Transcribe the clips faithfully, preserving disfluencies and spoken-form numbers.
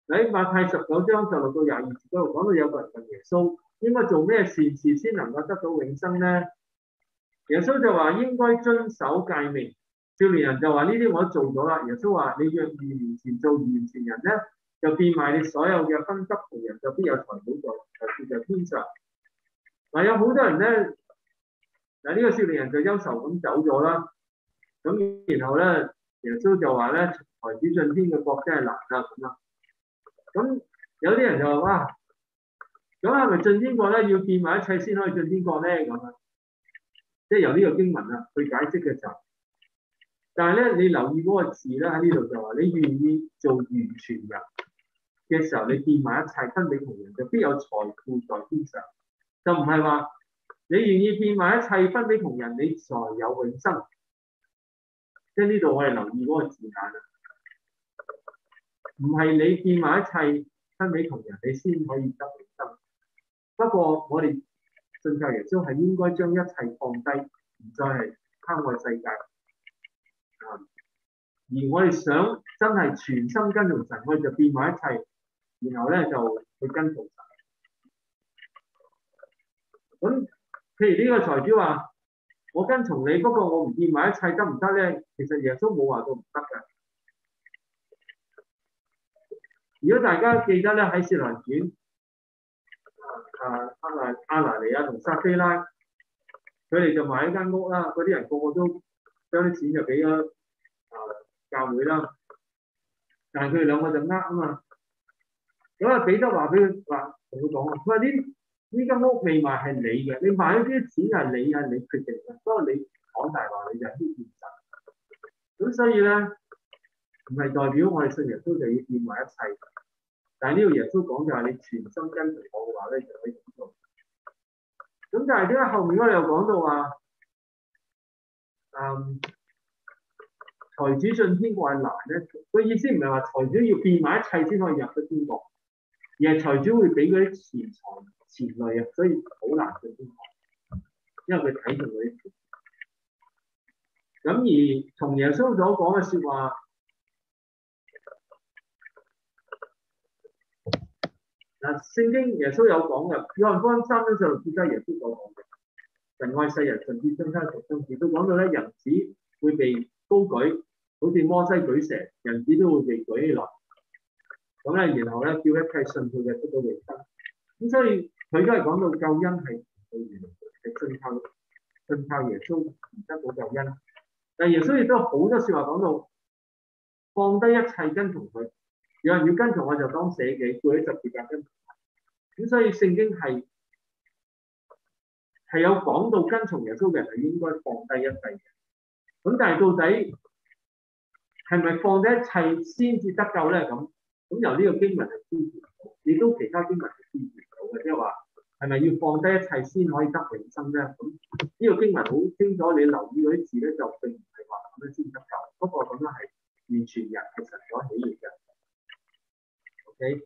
喺馬太十九章就六到廿二節嗰度講到有個人問耶穌應該做咩善事先能夠得到永生咧？耶穌就話應該遵守誡命。少年人就話呢啲我都做咗啦。耶穌話你若二年前做完全人咧，就變賣你所有嘅分給窮人，就必有財寶在在天上。嗱，有好多人咧，嗱呢個少年人就憂愁咁走咗啦。咁然後咧，耶穌就話咧，財主進天嘅國真係難噶咁啦。咁有啲人就話哇，咁係咪進天國咧要變賣一切先可以進天國咧？咁啊，即係由呢個經文啊去解釋嘅時候，但係咧你留意嗰個字咧喺呢度就話你願意做完全人嘅時候，你變賣一切分俾窮人，就必有財富在天上。就唔係話你願意變賣一切分俾窮人，你才有永生。即係呢度我哋留意嗰個字眼啊，唔係你變賣一切分俾窮人，你先可以得永生。不過我哋信靠耶穌係應該將一切放低，唔再係貪愛世界。啊，而我哋想真係全心跟從神，我哋就變賣一切，然後咧就去跟從神。咁譬如呢個財主話：我跟從你，不過我唔變賣一切得唔得咧？其實耶穌冇話到唔得㗎。如果大家記得咧喺《使徒行傳》，啊阿拿阿拿尼亞同撒非拉，佢哋就買一間屋啦。嗰啲人個個都將啲錢就俾咗啊教會啦，但係佢哋兩個就呃啊嘛。咁啊彼得話俾佢話同佢講啊，佢話呢呢間屋未賣係你嘅，你買咗啲錢係你係你決定嘅，不過你講大話你就欺騙神。咁所以咧唔係代表我哋信耶穌就要變賣一切。但係呢個耶穌講就係你全心跟隨我嘅話咧，就可以咁做。咁但係點解後面我哋又講到話，嗯，財主進天國係難咧？個意思唔係話財主要變賣一切先可以入到天國，而係財主會俾嗰啲錢財錢累啊，所以好難進天國，因為佢睇中嗰啲錢。咁而從耶穌所講嘅説話。嗱，聖經耶穌有講嘅，約翰福音三章十六節都係耶穌所講嘅。神愛世人，甚至將他獨生子。都講到咧，人子會被高舉，好似摩西舉蛇，人子都會被舉起來。咁咧，然後咧，叫一切信佢嘅得到永生。咁所以佢都係講到救恩係係信靠信靠耶穌而得到救恩。但係耶穌亦都好多説話講到放低一切跟從佢。有人要跟從我就當捨己，背起十字架跟從。咁所以聖經係係有講到跟從耶穌嘅人係應該放低一切嘅。咁但係到底係咪放低一切先至得救咧？咁咁由呢個經文係支持到，亦都其他經文係支持到嘅，即係話係咪要放低一切先可以得永生咧？咁呢個經文好清楚，你留意嗰啲字咧，就並唔係話咁樣先得救。不過咁樣係完全人係神所喜悅嘅。OK，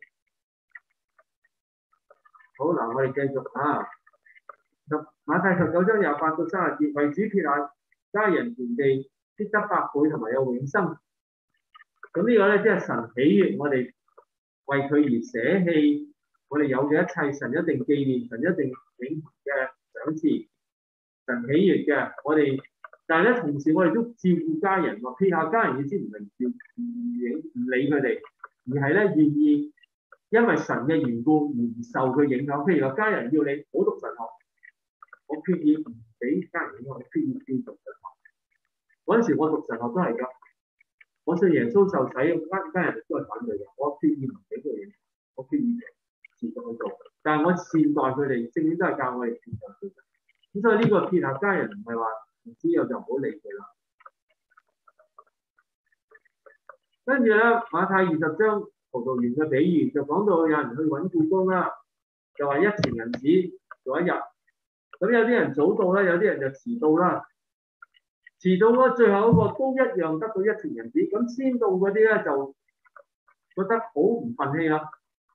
好嗱，我哋繼續啊。馬太十九章廿八到三十節，為主撇下家人田地，必得百倍同埋有永生。咁呢個咧，即係神喜悅我哋為佢而捨棄我哋有嘅一切，神一定紀念，神一定永恆嘅賞賜，神喜悅嘅。我哋，但係咧，同時我哋都照顧家人喎，撇下家人意思唔係照唔理唔理佢哋。而係咧願意因為神嘅緣故而唔受佢影響。譬如話家人要你好讀神學，我決意唔俾家人影響，我決意要讀神學。嗰陣時我讀神學都係㗎，我信耶穌受洗，家家人都係反對嘅。我決意唔俾佢影響，我決意持續去做。但係我善待佢哋，聖經都係教我哋善待佢哋。咁所以呢個撇下家人唔係話唔知有就唔好理佢啦。跟住咧，馬太二十章葡萄園嘅比喻就講到有人去揾僱工啦，就話一錢銀子做一日。咁有啲人早到啦，有啲人就遲到啦。遲到嗰最後一個都一樣得到一錢銀子。咁先到嗰啲咧就覺得好唔忿氣啦。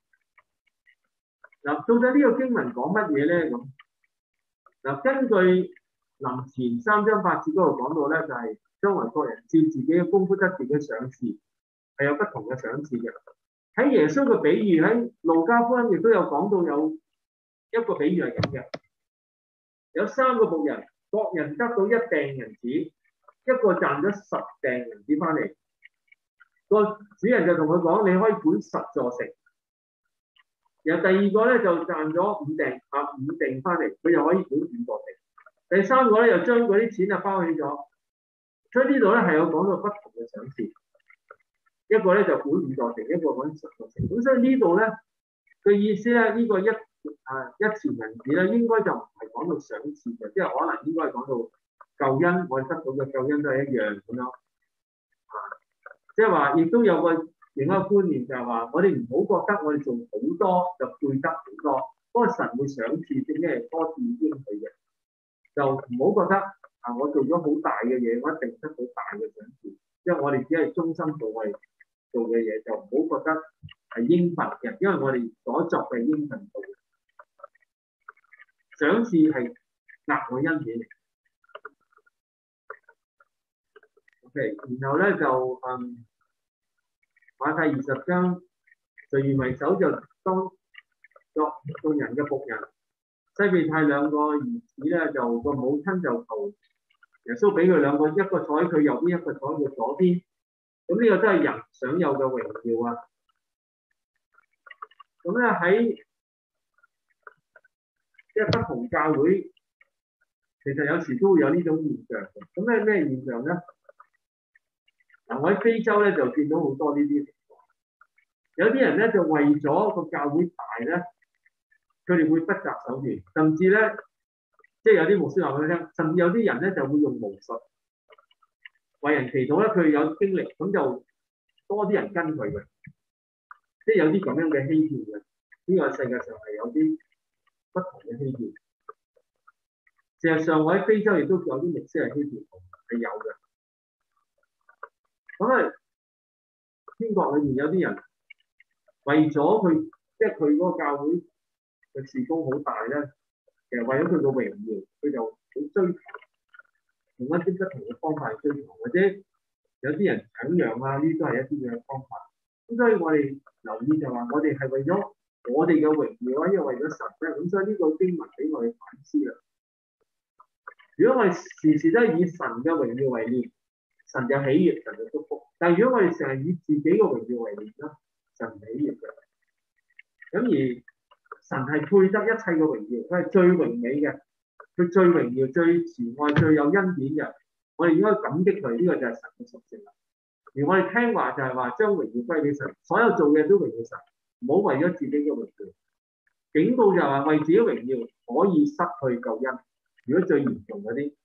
嗱，到底呢個經文講乜嘢咧？咁嗱，根據林前三章八節嗰度講到咧，就係、是、將來各人照自己嘅功夫得自己賞賜。係有不同嘅賞賜嘅。 喺耶穌嘅比喻喺路加福音亦都有講到有一個比喻係咁嘅，有三個僕人，各人得到一錠銀子，一個賺咗十錠銀子翻嚟，個主人就同佢講：你可以管十座城。然後第二個咧就賺咗五錠啊五錠翻嚟，佢又可以管五座城。第三個咧又將嗰啲錢啊包起咗。所以呢度咧係有講到不同嘅賞賜，一個咧就管五座城，一個管十座城。咁所以呢度咧嘅意思咧，呢、這個一啊一錢銀子咧，應該就唔係講到賞賜嘅，即係可能應該係講到救恩，我哋得到嘅救恩都係一樣咁樣。啊，即係話亦都有個另一個觀念就係話，我哋唔好覺得我哋做好多就配得好多，嗰個神會賞賜，正因係多次應許嘅，就唔好覺得啊我做咗好大嘅嘢，我一定得到大嘅賞賜，因為我哋只係忠心做我哋做嘅嘢，就唔好覺得係應份嘅，因為我哋所作嘅應份做嘅，賞賜係額外恩典嚟。OK， 然後咧就嗯。馬太二十章，誰願為首就當作眾人嘅僕人。西庇太兩個兒子咧，就個母親就求耶穌俾佢兩個，一個坐喺佢右邊，一個坐喺佢左邊。咁呢個都係人想有嘅榮耀啊！咁咧喺即係不同教會，其實有時都會有呢種現象嘅。咁咧咩現象咧？嗱，我喺非洲咧就見到好多呢啲情況，有啲人咧就為咗個教會大咧，佢哋會不擇手段，甚至咧，即係有啲牧師話俾你聽，甚至有啲人咧就會用巫術為人祈禱咧，佢有經歷，咁就多啲人跟佢嘅，即係有啲咁樣嘅欺騙嘅，呢個世界上係有啲不同嘅欺騙。事實上，我喺非洲亦都有啲牧師係欺騙，係有嘅。咁啊，天國裏面有啲人為咗佢，即係佢嗰個教會嘅事工好大咧，其實為咗佢個榮耀，佢就好追求，用一啲不同嘅方法去追求，或者有啲人搶羊啊，呢啲都係一啲嘅方法。咁所以我哋留意就話，我哋係為咗我哋嘅榮耀啊，因為為咗神咧，咁所以呢個經文俾我哋反思啦。如果我哋時時都係以神嘅榮耀為念，神就喜悅，神就祝福。但係如果我哋成日以自己嘅榮耀為念啦，神唔喜悅嘅。咁而神係配得一切嘅榮耀，佢係最榮美嘅，佢最榮耀、最慈愛、最有恩典嘅。我哋應該感激佢，呢、這個就係神嘅屬性啦。而我哋聽話就係話將榮耀歸俾神，所有做嘅都榮耀神，唔好為咗自己嘅榮耀。警告就係話為自己榮耀可以失去救恩。如果最嚴重嗰啲。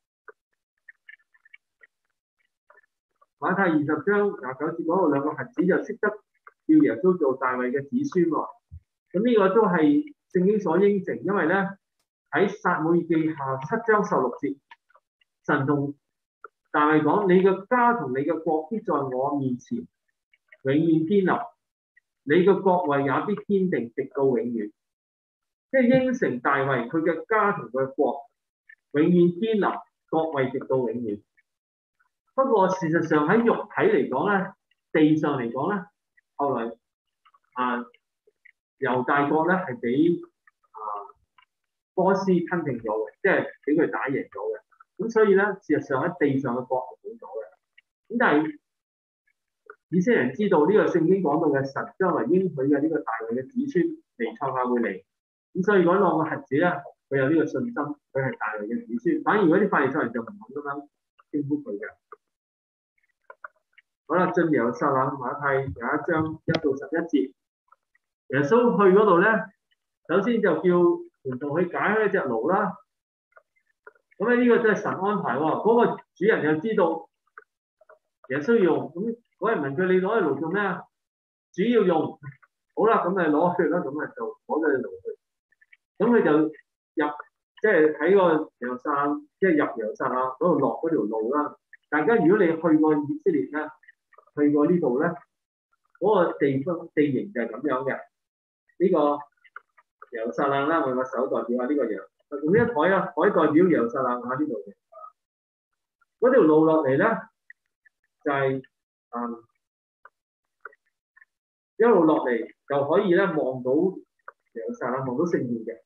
馬太二十章廿九節嗰度兩個瞎子就識得叫耶穌做大衛嘅子孫喎，咁呢個都係聖經所應承，因為咧喺撒母耳記下七章十六節，神同大衛講：你嘅家同你嘅國必在我面前永遠堅立，你嘅國位也必堅定直到永遠。即係應承大衛佢嘅家同佢嘅國永遠堅立，國位直到永遠。不過事實上喺肉體嚟講咧，地上嚟講咧，後來啊猶大國咧係俾啊波斯吞併咗嘅，即係俾佢打贏咗嘅。咁所以咧，事實上喺地上嘅國係冇咗嘅。咁但係以色列人知道呢個聖經講到嘅神將來應許嘅呢個大衛嘅子孫彌賽亞會嚟。咁所以嗰兩個瞎子咧，佢有呢個信心，佢係大衛嘅子孫。反而嗰啲法利賽人就唔肯咁樣稱呼佢嘅。好啦，進耶路撒冷馬太廿一章一到十一節，耶穌去嗰度咧，首先就叫門徒去解開一隻驢啦。咁咧呢個真係神安排喎，嗰、那個主人又知道耶穌要用，咁嗰人問佢：你攞隻驢做咩啊？主要用，好啦，咁咪攞去啦，咁啊就攞咗隻驢去。咁佢就入，即係喺個耶路撒冷，即係入耶路撒冷嗰度落嗰條路啦。大家如果你去過以色列咧，去過呢度咧，嗰、那個地方地形就係咁樣嘅。呢、這個耶路撒冷啦，我個手代表下呢個耶，用呢一台啊，台代表耶路撒冷喺呢度嘅。嗰條路落嚟咧，就係、是、嗯一路落嚟就可以咧望到耶路撒冷，望到聖殿嘅。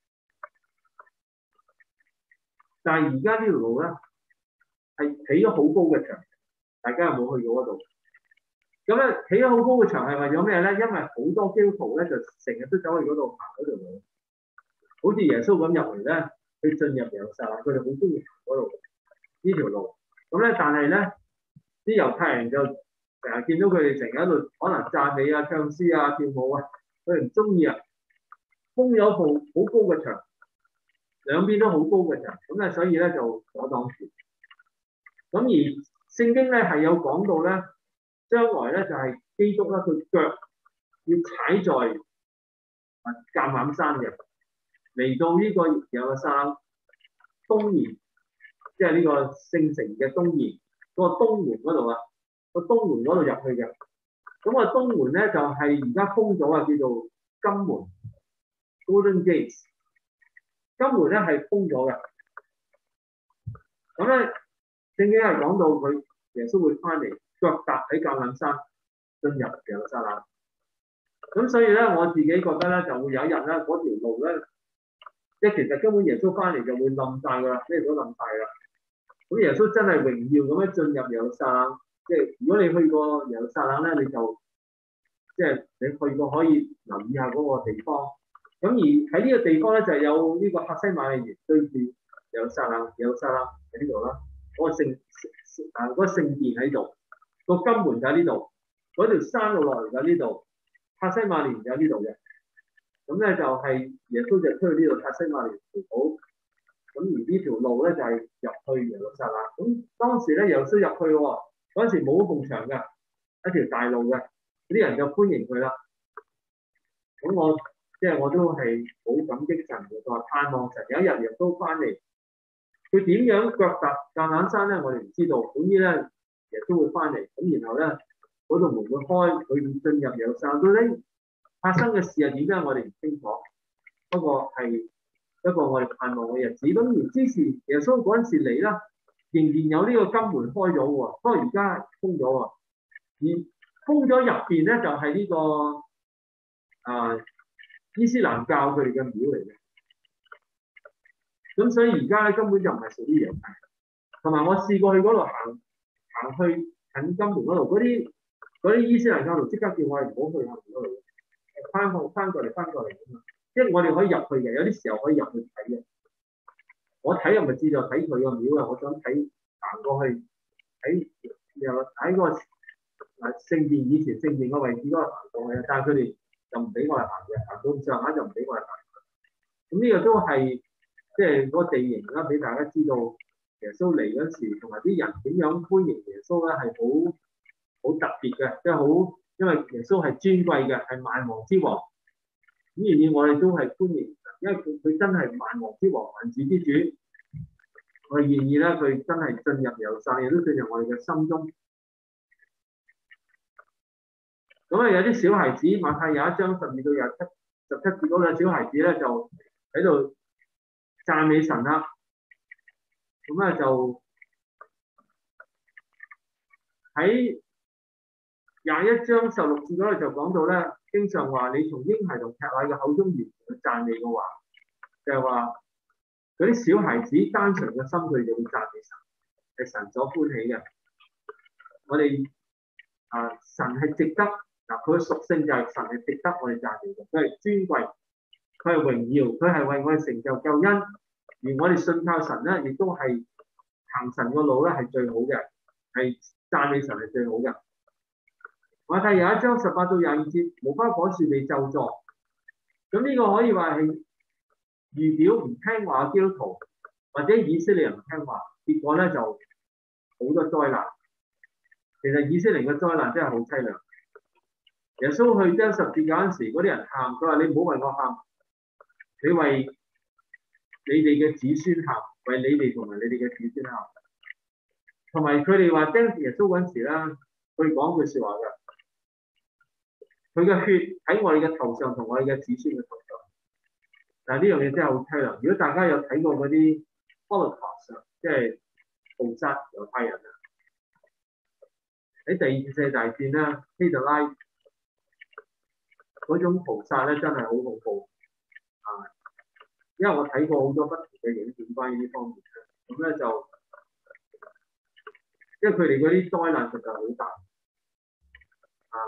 但係而家呢條路咧係起咗好高嘅牆，大家有冇去過嗰度？咁咧起咗好高嘅牆係為咗咩咧？因為好多基督徒咧就成日都走去嗰度行嗰條路，好似耶穌咁入嚟咧，去進入耶路撒冷，佢哋好中意行嗰度呢條路。咁咧，但係咧啲猶太人就成日見到佢哋成日喺度可能讚美啊、唱詩啊、跳舞啊，佢哋唔中意啊，封咗部好高嘅牆，兩邊都好高嘅牆，咁咧所以咧就阻擋住。咁而聖經咧係有講到咧，將來咧就係基督咧佢腳要踩在啊橄欖山嘅，嚟到呢個耶路撒冷東面，即係呢個聖城嘅東面嗰個東門嗰度啊，個東門嗰度入去嘅。咁個東門咧就係而家封咗啊，叫做金門 （Golden Gates）。金門咧係封咗嘅。咁咧聖經係講到佢耶穌會翻嚟，腳踏喺橄欖山進入耶路撒冷。咁所以咧，我自己覺得咧，就會有一日咧，嗰條路咧，即係其實根本耶穌翻嚟就會冧晒㗎啦，咩都冧晒㗎啦。咁耶穌真係榮耀咁樣進入耶路撒冷，即係如果你去過耶路撒冷咧，你就即係你去過可以留意下嗰個地方。咁而喺呢個地方咧，就係有呢個客西馬尼園對住耶路撒冷，耶路撒冷喺呢度啦，嗰個聖啊嗰個聖殿喺度，個金門就喺呢度，嗰條山路落嚟就喺呢度。客西馬尼園就喺呢度嘅，咁咧就係耶穌就出去呢度客西馬尼園祈禱，咁而呢條路咧就係入去耶路撒冷。咁當時咧耶穌入去喎，嗰陣時冇埲牆嘅，一條大路嘅，啲人就歡迎佢啦。咁我即係、就是、我都係好感激神嘅，我話盼望神有一日耶穌翻嚟，佢點樣腳踏橄欖山咧？我哋唔知道，總之咧耶穌會翻嚟，咁然後咧。嗰度門會開，佢會進入耶路撒冷。到底發生嘅事係點樣？我哋唔清楚。不過係一個我哋盼望嘅日子。咁而之前耶穌嗰陣時嚟啦，仍然有呢個金門開咗喎。不過而家封咗喎。而封咗入邊咧就係、是、呢、這個啊伊斯蘭教佢哋嘅廟嚟嘅。咁所以而家咧根本就唔係屬於猶太。同埋我試過去嗰度行行去近金門嗰度嗰啲。嗰啲伊斯蘭教徒即刻叫我哋唔好去後面嗰度，翻過翻過嚟翻過嚟咁嘛，因為我哋可以入去嘅，有啲時候可以入去睇嘅。我睇又咪知就睇佢個廟啊，我想睇行過去睇又喺個啊聖殿以前聖殿個位置嗰度行過去，但係佢哋就唔俾我哋行嘅，行到咁上下就唔俾我哋行。咁呢個都係即係嗰個地形啦，俾大家知道耶穌嚟嗰時同埋啲人點樣歡迎耶穌咧，係好。好特別嘅，即係好，因為耶穌係尊貴嘅，係萬王之王。咁而以我哋都係歡迎，因為佢佢真係萬王之王、萬主之主。我哋願意咧，佢真係進入耶路撒冷，亦都進入我哋嘅心中。咁啊，有啲小孩子，馬太有一章十二到廿七、十七節嗰個小孩子咧，就喺度讚美神啦。咁啊，就喺廿一章十六節嗰度就講到咧，經常話你從嬰孩同吃奶嘅口中言去讚美嘅話，就係話嗰啲小孩子單純嘅心，佢就會讚美神，係神所歡喜嘅。我哋啊，神係值得嗱，佢嘅屬性就係神係值得我哋讚美嘅，佢係尊貴，佢係榮耀，佢係為我哋成就救恩，而我哋信靠神咧，亦都係行神嘅路咧，係最好嘅，係讚美神係最好嘅。馬太有一章十八到廿二節，無花果樹被咒詛，咁呢個可以話係預表唔聽話嘅基督徒或者以色列人唔聽話，結果咧就好多災難。其實以色列嘅災難真係好淒涼。耶穌去釘十字架嗰陣時，嗰啲人喊，佢話你唔好為我喊，你為你哋嘅子孫喊，為你哋同埋你哋嘅子孫喊。同埋佢哋話釘耶穌嗰陣時咧，佢講句説話㗎。佢嘅血喺我哋嘅頭上，同我哋嘅子孫嘅頭上。但係呢樣嘢真係好淒涼。如果大家有睇過嗰啲 Holocaust， 即係屠殺猶太人啊，喺第二次世界大戰啦，希特拉嗰種屠殺咧真係好恐怖啊！因為我睇過好多不同嘅影片關於呢方面嘅，咁咧就因為佢哋嗰啲災難實在好大啊，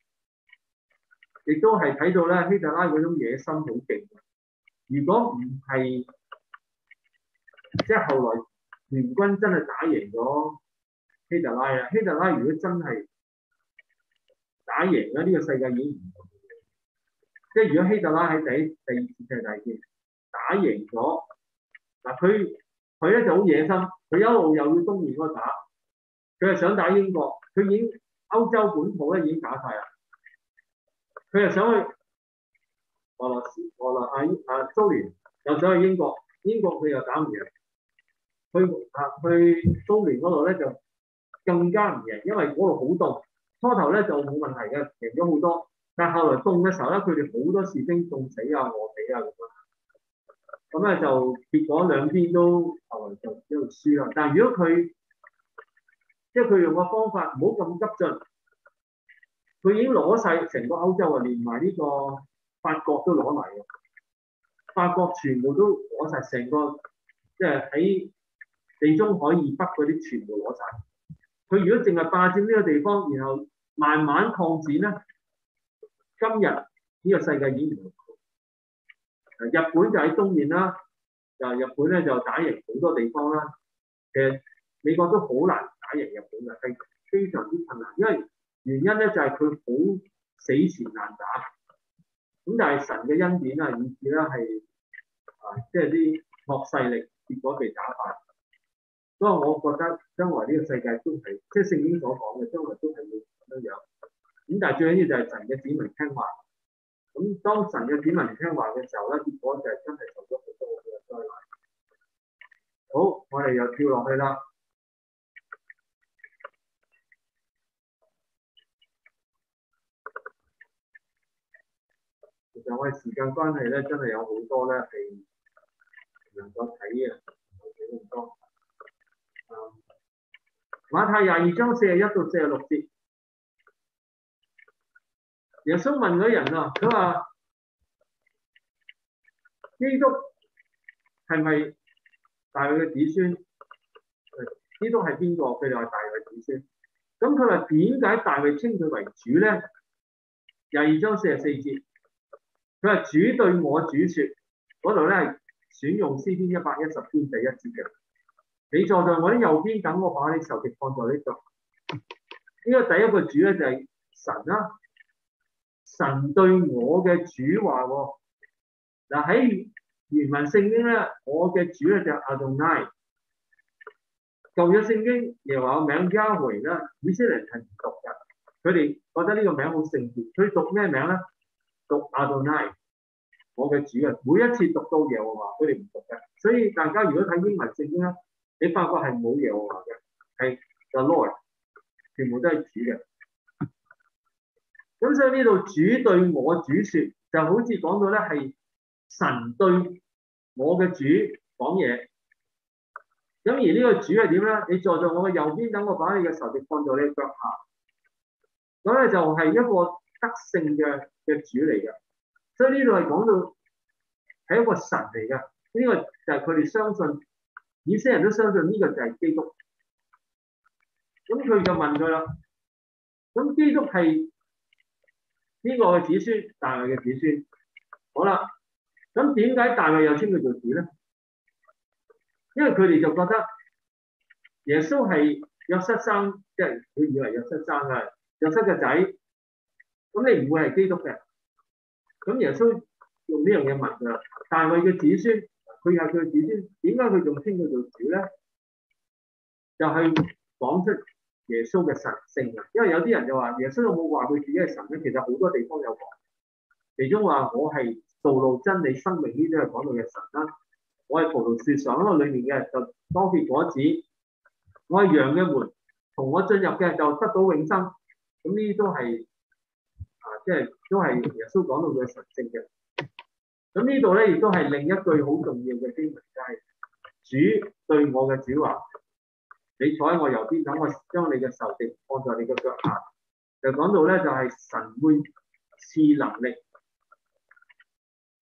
亦都係睇到咧希特拉嗰種野心好勁。如果唔係即係後來聯軍真係打贏咗希特拉啊，希特拉如果真係打贏咗呢個世界已經唔同。即係如果希特拉喺第一、第二次世界大戰打贏咗，嗱佢佢咧就好野心，佢一路又要東面嗰度打，佢係想打英國，佢已經歐洲本土咧已經打晒啦，佢又想去俄羅斯、俄羅啊啊蘇聯，又想去英國，英國佢又打唔贏，去啊去蘇聯嗰度咧就更加唔贏，因為嗰度好凍，初頭咧就冇問題嘅，贏咗好多。但係後來凍嘅時候咧，佢哋好多士兵凍死啊、餓死啊咁樣，咁咧就結果兩邊都後來就一路輸啦。但係如果佢即係佢用個方法唔好咁急進，佢已經攞晒成個歐洲啊，連埋呢個法國都攞埋嘅，法國全部都攞晒成個，即係喺地中海以北嗰啲全部攞晒。佢如果淨係霸佔呢個地方，然後慢慢擴展咧。今日呢個世界已經唔同，日本就喺東面啦，就日本咧就打贏好多地方啦。其實美國都好難打贏日本嘅，係非常之困難，因為原因咧就係佢好死纏爛打。咁但係神嘅恩典啊，以致咧係啊，即係啲惡勢力結果被打敗。所以我覺得將來呢個世界都係即係聖經所講嘅，將來都係會咁樣樣。咁但係最緊要就係神嘅子民聽話，咁當神嘅子民聽話嘅時候咧，結果就係真係受咗好多好多嘅災難。好，我哋又跳落去啦。其實我哋時間關係咧，真係有好多咧係唔能夠睇嘅，唔好睇咁多。嗯，馬太廿二章四十一到四十六節。耶穌問嗰人啊，佢話基督係咪大衛嘅子孫？基督係邊個？佢哋話大衛子孫。咁佢話點解大衛稱佢為主咧？廿二章四十四節，佢話主對我主説，嗰度咧係選用詩篇一百一十篇第一節嘅。你坐在我啲右邊，等我把你仇敵放在呢度。呢個第一個主咧就係神啦。神對我嘅主話喎，嗱喺原文聖經咧，我嘅主咧就係 Adonai。舊約聖經又話個名 Yahweh 啦，以色列人係唔讀嘅，佢哋覺得呢個名好聖潔，佢讀咩名咧？讀 Adonai，我嘅主啊！每一次讀到耶和華，佢哋唔讀嘅。所以大家如果睇英文聖經咧，你發覺係冇耶和華嘅，係 The Lord，全部都係主嘅。咁所以呢度主對我主説，就好似講到咧係神對我嘅主講嘢。咁而呢個主係點咧？你坐在我嘅右邊，等我把你嘅仇敵放在你腳下。咁咧就係一個得勝嘅嘅主嚟嘅。所以呢度係講到係一個神嚟嘅。呢、這個就係佢哋相信，以色列人都相信呢個就係基督。咁佢就問佢啦。咁基督係呢個嘅子孫，大衛嘅子孫。好啦，咁點解大衛又稱佢做主咧？因為佢哋就覺得耶穌係約瑟生，即係佢以為約瑟生嘅約瑟嘅仔，咁你唔會係基督嘅。咁耶穌用呢樣嘢問佢啦，大衛嘅子孫，佢係佢嘅子孫，點解佢仲稱佢做主咧？就係、是、講出耶穌嘅神性啊！因為有啲人就話耶穌有冇話佢自己係神咧？其實好多地方有講，其中話我係道路、真理、生命，呢啲係講到嘅神啦。我係葡萄樹上嗰個裏面嘅，就多結果子。我係羊嘅門，同我進入嘅就得到永生。咁呢啲都係啊，即係都係耶穌講到嘅神性嘅。咁呢度咧亦都係另一句好重要嘅經文，就係、是、主對我嘅主話：你坐喺我右邊，等我將你嘅仇敵放在你嘅腳下。就講到咧，就係、是、神會賜能力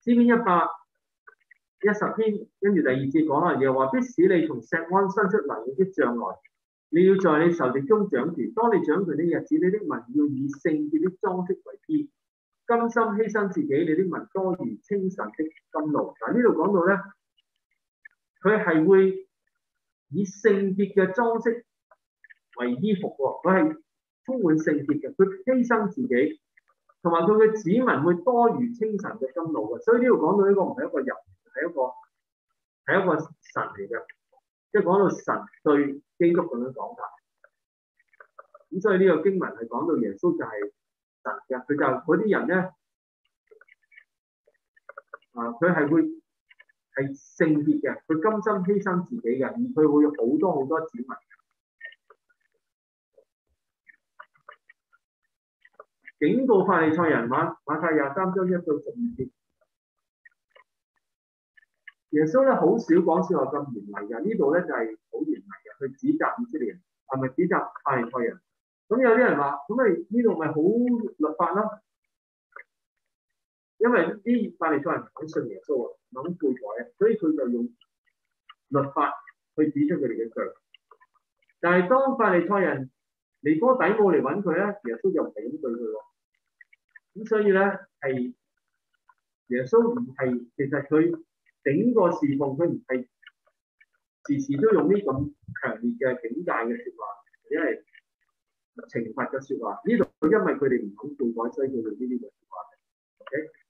詩篇一百一十篇跟住第二節講啊，耶和華必使你從錫安伸出能力的杖來，你要在你仇敵中掌權。當你掌權的日子，你的民要以聖潔的裝飾為衣，甘心犧牲自己，你的民多如清晨的甘露。嗱，呢度講到咧，佢係會以聖潔嘅裝飾為衣服喎，佢係充滿聖潔嘅，佢犧牲自己，同埋佢嘅子民會多如清晨嘅甘露嘅。所以呢度講到呢個唔係一個人，係一個係一個神嚟嘅，即係講到神對基督咁樣講法。咁所以呢個經文係講到耶穌就係神嘅，佢就嗰啲人咧，啊佢係會係聖潔嘅，佢甘心犧牲自己嘅，而佢會有好多好多子民。警告法利賽人，馬馬太廿三章一到十二節，耶穌咧好少講説話咁嚴厲嘅，呢度咧就係好嚴厲嘅，去指責以色列人，係咪指責法利賽人？咁有啲人話，咁咪呢度咪好律法咯？因為啲法利賽人唔肯信耶穌啊，唔肯悔改啊，所以佢就用律法去指出佢哋嘅罪。但係當法利賽人尼哥底母嚟揾佢咧，耶穌就唔係咁對佢喎。咁所以咧係耶穌唔係，其實佢整個侍奉佢唔係時時都用呢咁強烈嘅警戒嘅説話，因為懲罰嘅説話。呢度因為佢哋唔肯悔改，所以佢用呢啲嘅説話。OK。